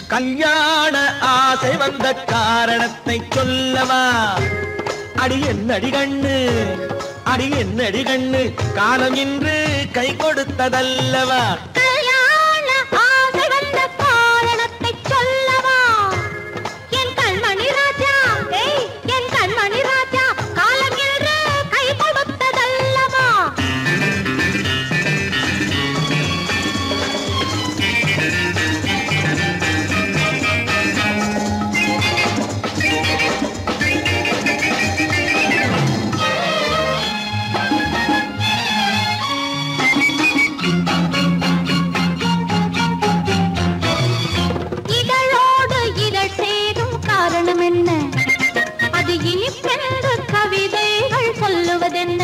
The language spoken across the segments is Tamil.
கல்யாண ஆசை வந்த காரணத்தை சொல்லவா? அடி என்னடி கண்ணு, அடி என்னடி கண்ணு, காலம் இன்று கை கொடுத்ததல்லவா? கல்யாண ஆசை வந்த காரணத்தை சொல்லவா? என் கண்மணி ராஜா, என் கண்மணி ராஜா, காலம் இன்று கை கொடுத்ததல்லவா? அது இனிப்பென்று கவிதைகள் சொல்லுவதென்ன?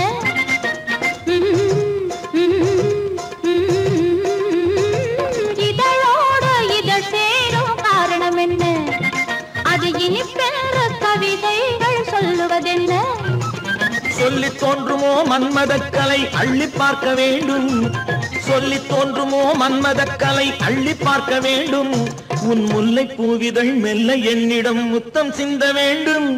இதழோடு இதழ் சேரும் காரணம் என்ன? அது இனிப்பென்று கவிதைகள் சொல்லுவதென்ன? சொல்லி தோன்றுமோ மன்மதக்கலை அள்ளி பார்க்க வேண்டும், சொல்லி தோன்றுமோ மன்மதக்கலை அள்ளி பார்க்க வேண்டும். உன் முல்லை பூவிதழ் மெல்ல என்னிடம் முத்தம் சிந்த வேண்டும்.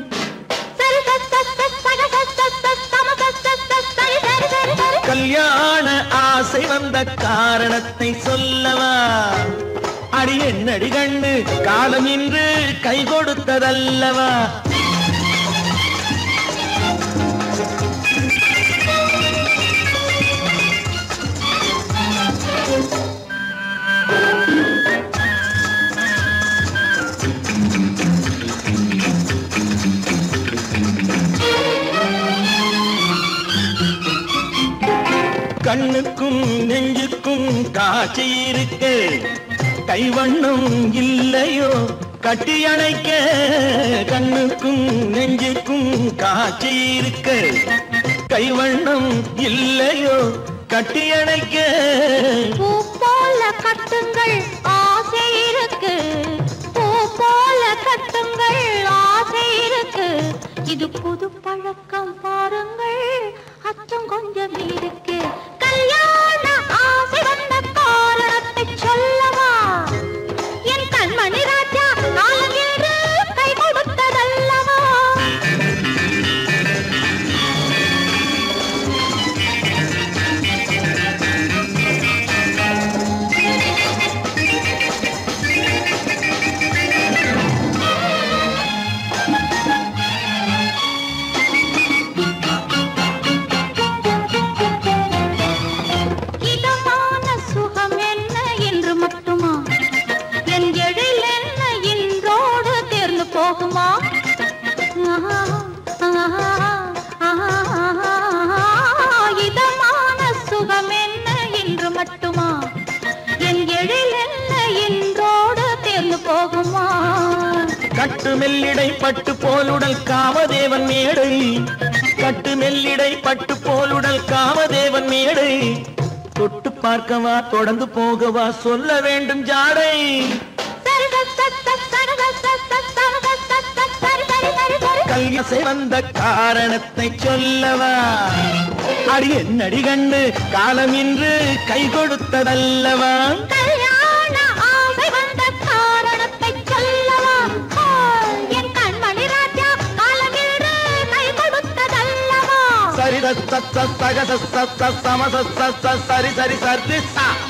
கல்யாண ஆசை வந்த காரணத்தை சொல்லவா? அடி என்னடி கண்ணு, காலம் இன்று கை கொடுத்ததல்லவா? கண்ணுக்கும் நெஞ்சுக்கும் காட்சி இருக்கு, கைவண்ணம் இல்லையோ கட்டி அணைக்க? கண்ணுக்கும் நெஞ்சுக்கும் காட்சி இருக்கு, கைவண்ணம் இல்லையோ கட்டி அணைக்க? பூ போல கட்டுங்கள் ஆசை இருக்கு, பூ போல கட்டுங்கள் ஆசை இருக்கு. இது புது பழக்கம் பாருங்கள், அச்சம் கொஞ்சம் இருக்கு. கல்யாண ஆசை வந்த காரணத்தை சொல்லவா? என் கண்மணி ராஜா, காலம் என்று கை கொடுத்ததல்லவா? இதமான சுகம் என்ன என்று மட்டுமா? என் எழில் என்ன என்றோடு தேர்ந்து போகுமா? கட்டு மெல்லிடை பட்டு போலுடல் காமதேவன் மேடை, கட்டு மெல்லிடை பட்டு போலுடல் காமதேவன் மேடை. தொட்டு பார்க்கவா தொடர்ந்து போகவா சொல்ல வேண்டும் ஜாடை. கல்யாண வந்த காரணத்தை சொல்லவா? அடி என்னடி கண்டு, காலம் இன்று கை கொடுத்ததல்லவா? கல்யாண ஆசை வந்த காரணத்தை சொல்லவா? என் கண்மணி ராஜா, காலம் இன்று கை கொடுத்ததல்லவா? சரி சரி சரி சரி